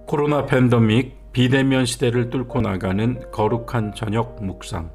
코로나 팬데믹 비대면 시대를 뚫고 나가는 거룩한 저녁 묵상.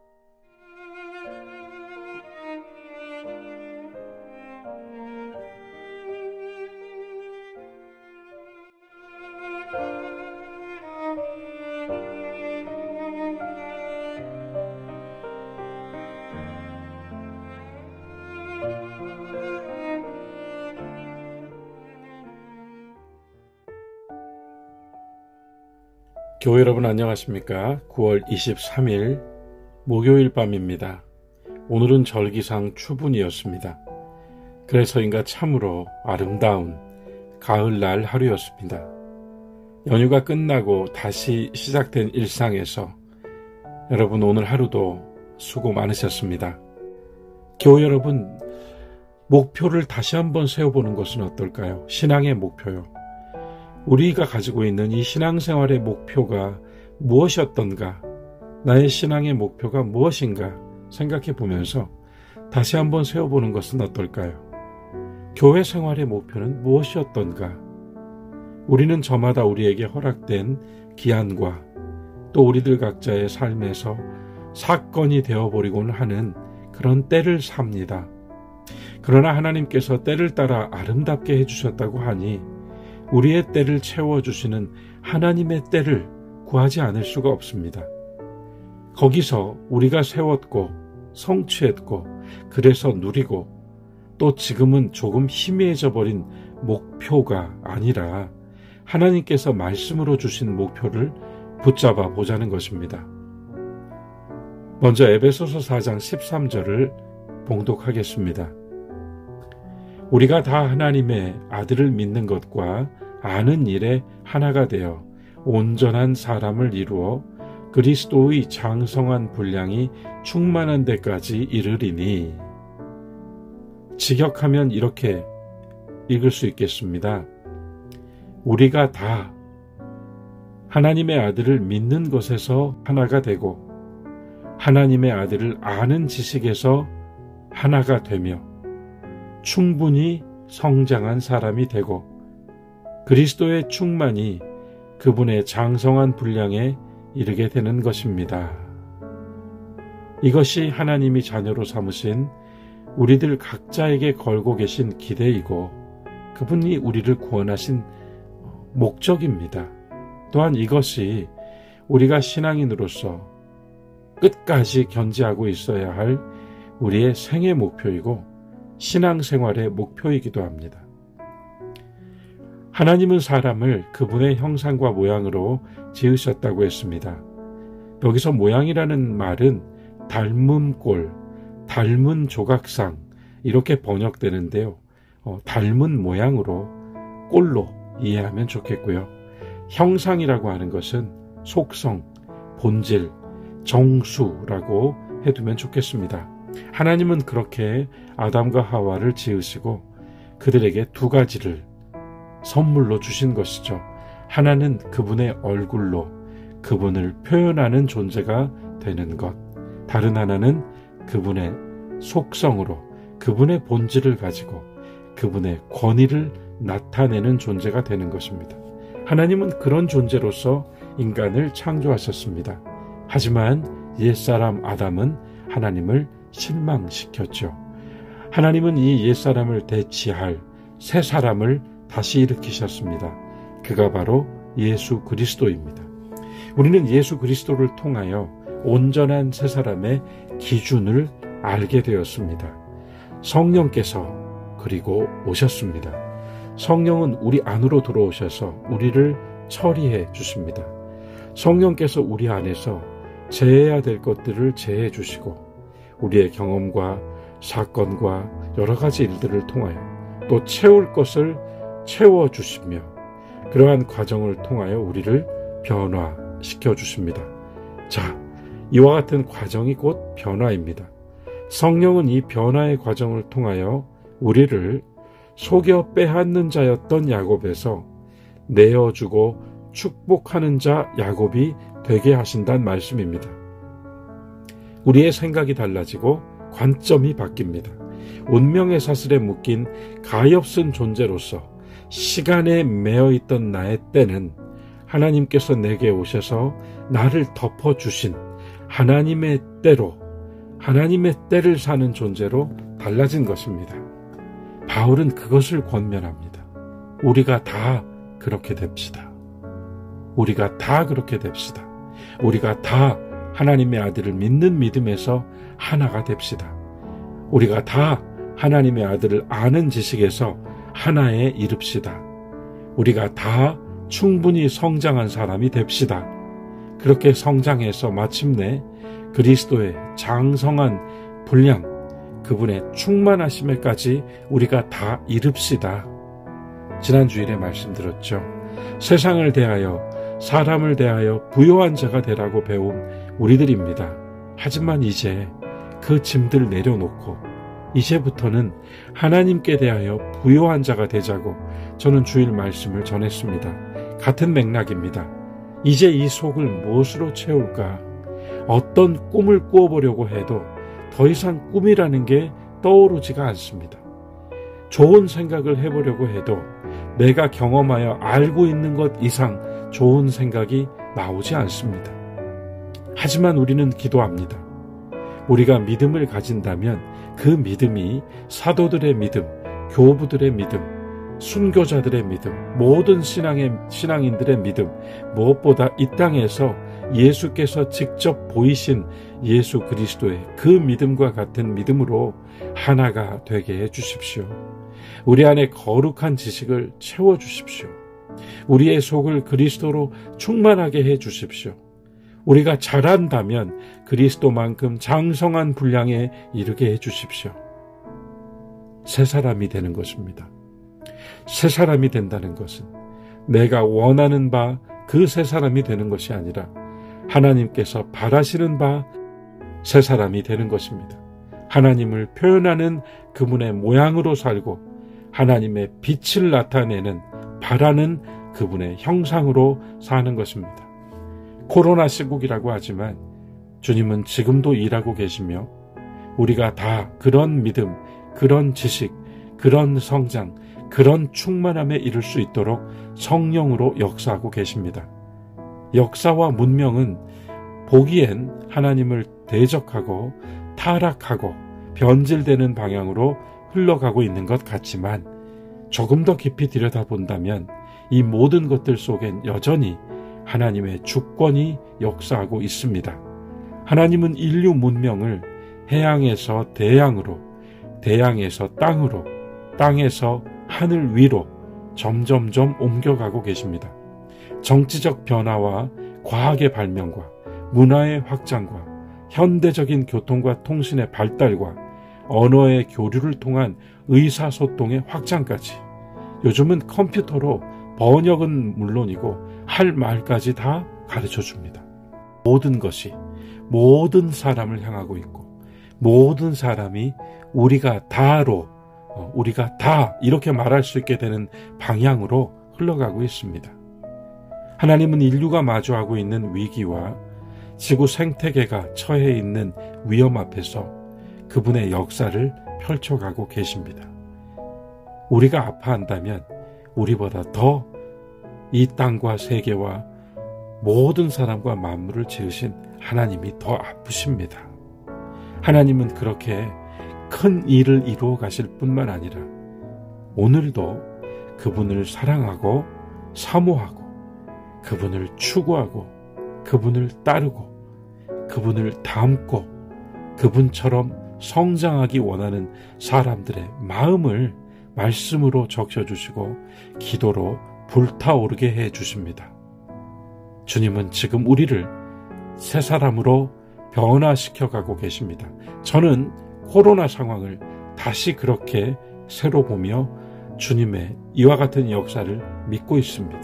교회 여러분 안녕하십니까? 9월 23일 목요일 밤입니다. 오늘은 절기상 추분이었습니다. 그래서인가 참으로 아름다운 가을날 하루였습니다. 연휴가 끝나고 다시 시작된 일상에서 여러분 오늘 하루도 수고 많으셨습니다. 교회 여러분, 목표를 다시 한번 세워보는 것은 어떨까요? 신앙의 목표요. 우리가 가지고 있는 이 신앙생활의 목표가 무엇이었던가, 나의 신앙의 목표가 무엇인가 생각해 보면서 다시 한번 세워보는 것은 어떨까요? 교회 생활의 목표는 무엇이었던가? 우리는 저마다 우리에게 허락된 기한과 또 우리들 각자의 삶에서 사건이 되어버리곤 하는 그런 때를 삽니다. 그러나 하나님께서 때를 따라 아름답게 해주셨다고 하니 우리의 때를 채워주시는 하나님의 때를 구하지 않을 수가 없습니다. 거기서 우리가 세웠고 성취했고 그래서 누리고 또 지금은 조금 희미해져 버린 목표가 아니라 하나님께서 말씀으로 주신 목표를 붙잡아 보자는 것입니다. 먼저 에베소서 4장 13절을 봉독하겠습니다. 우리가 다 하나님의 아들을 믿는 것과 아는 일에 하나가 되어 온전한 사람을 이루어 그리스도의 장성한 분량이 충만한 데까지 이르리니. 직역하면 이렇게 읽을 수 있겠습니다. 우리가 다 하나님의 아들을 믿는 것에서 하나가 되고 하나님의 아들을 아는 지식에서 하나가 되며 충분히 성장한 사람이 되고 그리스도의 충만이 그분의 장성한 분량에 이르게 되는 것입니다. 이것이 하나님이 자녀로 삼으신 우리들 각자에게 걸고 계신 기대이고 그분이 우리를 구원하신 목적입니다. 또한 이것이 우리가 신앙인으로서 끝까지 견지하고 있어야 할 우리의 생애 목표이고 신앙생활의 목표이기도 합니다. 하나님은 사람을 그분의 형상과 모양으로 지으셨다고 했습니다. 여기서 모양이라는 말은 닮은 꼴, 닮은 조각상 이렇게 번역되는데요. 닮은 모양으로 꼴로 이해하면 좋겠고요. 형상이라고 하는 것은 속성, 본질, 정수라고 해두면 좋겠습니다. 하나님은 그렇게 아담과 하와를 지으시고 그들에게 두 가지를 선물로 주신 것이죠. 하나는 그분의 얼굴로 그분을 표현하는 존재가 되는 것, 다른 하나는 그분의 속성으로 그분의 본질을 가지고 그분의 권위를 나타내는 존재가 되는 것입니다. 하나님은 그런 존재로서 인간을 창조하셨습니다. 하지만 옛사람 아담은 하나님을 실망시켰죠. 하나님은 이 옛사람을 대치할 새 사람을 다시 일으키셨습니다. 그가 바로 예수 그리스도입니다. 우리는 예수 그리스도를 통하여 온전한 새 사람의 기준을 알게 되었습니다. 성령께서 그리고 오셨습니다. 성령은 우리 안으로 들어오셔서 우리를 처리해 주십니다. 성령께서 우리 안에서 제해야 될 것들을 제해 주시고 우리의 경험과 사건과 여러 가지 일들을 통하여 또 채울 것을 채워주시며 그러한 과정을 통하여 우리를 변화시켜 주십니다. 자, 이와 같은 과정이 곧 변화입니다. 성령은 이 변화의 과정을 통하여 우리를 속여 빼앗는 자였던 야곱에서 내어주고 축복하는 자 야곱이 되게 하신다는 말씀입니다. 우리의 생각이 달라지고 관점이 바뀝니다. 운명의 사슬에 묶인 가엾은 존재로서 시간에 매어있던 나의 때는 하나님께서 내게 오셔서 나를 덮어주신 하나님의 때로, 하나님의 때를 사는 존재로 달라진 것입니다. 바울은 그것을 권면합니다. 우리가 다 그렇게 됩시다. 우리가 다 그렇게 됩시다. 우리가 다 하나님의 아들을 믿는 믿음에서 하나가 됩시다. 우리가 다 하나님의 아들을 아는 지식에서 하나에 이릅시다. 우리가 다 충분히 성장한 사람이 됩시다. 그렇게 성장해서 마침내 그리스도의 장성한 분량, 그분의 충만하심에까지 우리가 다 이릅시다. 지난 주일에 말씀드렸죠. 세상을 대하여, 사람을 대하여 부요한 자가 되라고 배운 우리들입니다. 하지만 이제 그 짐들 내려놓고 이제부터는 하나님께 대하여 부요한 자가 되자고 저는 주일 말씀을 전했습니다. 같은 맥락입니다. 이제 이 속을 무엇으로 채울까? 어떤 꿈을 꾸어보려고 해도 더 이상 꿈이라는 게 떠오르지가 않습니다. 좋은 생각을 해보려고 해도 내가 경험하여 알고 있는 것 이상 좋은 생각이 나오지 않습니다. 하지만 우리는 기도합니다. 우리가 믿음을 가진다면 그 믿음이 사도들의 믿음, 교부들의 믿음, 순교자들의 믿음, 모든 신앙인들의 믿음, 무엇보다 이 땅에서 예수께서 직접 보이신 예수 그리스도의 그 믿음과 같은 믿음으로 하나가 되게 해주십시오. 우리 안에 거룩한 지식을 채워주십시오. 우리의 속을 그리스도로 충만하게 해주십시오. 우리가 잘한다면 그리스도만큼 장성한 분량에 이르게 해주십시오. 새 사람이 되는 것입니다. 새 사람이 된다는 것은 내가 원하는 바 그 새 사람이 되는 것이 아니라 하나님께서 바라시는 바 새 사람이 되는 것입니다. 하나님을 표현하는 그분의 모양으로 살고 하나님의 빛을 나타내는 바라는 그분의 형상으로 사는 것입니다. 코로나 시국이라고 하지만 주님은 지금도 일하고 계시며 우리가 다 그런 믿음, 그런 지식, 그런 성장, 그런 충만함에 이를 수 있도록 성령으로 역사하고 계십니다. 역사와 문명은 보기엔 하나님을 대적하고 타락하고 변질되는 방향으로 흘러가고 있는 것 같지만 조금 더 깊이 들여다본다면 이 모든 것들 속엔 여전히 하나님의 주권이 역사하고 있습니다. 하나님은 인류 문명을 해양에서 대양으로, 대양에서 땅으로, 땅에서 하늘 위로 점점점 옮겨가고 계십니다. 정치적 변화와 과학의 발명과 문화의 확장과 현대적인 교통과 통신의 발달과 언어의 교류를 통한 의사소통의 확장까지 요즘은 컴퓨터로 번역은 물론이고 할 말까지 다 가르쳐줍니다. 모든 것이 모든 사람을 향하고 있고 모든 사람이 우리가 다로 우리가 다 이렇게 말할 수 있게 되는 방향으로 흘러가고 있습니다. 하나님은 인류가 마주하고 있는 위기와 지구 생태계가 처해 있는 위험 앞에서 그분의 역사를 펼쳐가고 계십니다. 우리가 아파한다면 우리보다 더 이 땅과 세계와 모든 사람과 만물을 지으신 하나님이 더 아프십니다. 하나님은 그렇게 큰 일을 이루어 가실 뿐만 아니라 오늘도 그분을 사랑하고 사모하고 그분을 추구하고 그분을 따르고 그분을 닮고 그분처럼 성장하기 원하는 사람들의 마음을 말씀으로 적셔주시고 기도로 불타오르게 해주십니다. 주님은 지금 우리를 새 사람으로 변화시켜가고 계십니다. 저는 코로나 상황을 다시 그렇게 새로 보며 주님의 이와 같은 역사를 믿고 있습니다.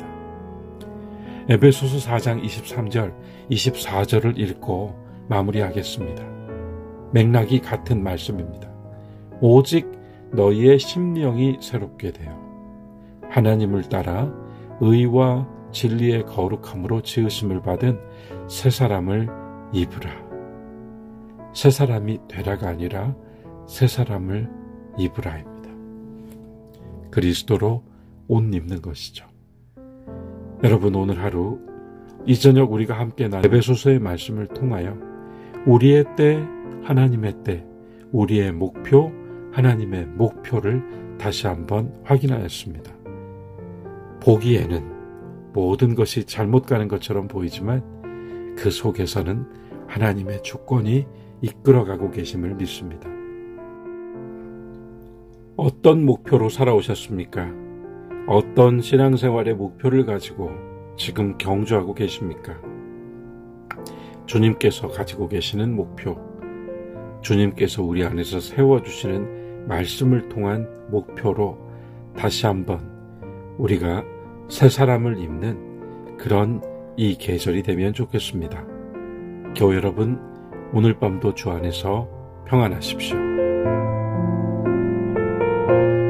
에베소서 4장 23절, 24절을 읽고 마무리하겠습니다. 맥락이 같은 말씀입니다. 오직 너희의 심령이 새롭게 되어 하나님을 따라 의와 진리의 거룩함으로 지으심을 받은 새 사람을 입으라. 새 사람이 되라가 아니라 새 사람을 입으라입니다. 그리스도로 옷 입는 것이죠. 여러분, 오늘 하루 이 저녁 우리가 함께 나눈 에베소서의 말씀을 통하여 우리의 때, 하나님의 때, 우리의 목표, 하나님의 목표를 다시 한번 확인하였습니다. 보기에는 모든 것이 잘못 가는 것처럼 보이지만 그 속에서는 하나님의 주권이 이끌어가고 계심을 믿습니다. 어떤 목표로 살아오셨습니까? 어떤 신앙생활의 목표를 가지고 지금 경주하고 계십니까? 주님께서 가지고 계시는 목표, 주님께서 우리 안에서 세워주시는 말씀을 통한 목표로 다시 한번 우리가 새 사람을 입는 그런 이 계절이 되면 좋겠습니다. 교회 여러분, 오늘 밤도 주 안에서 평안하십시오.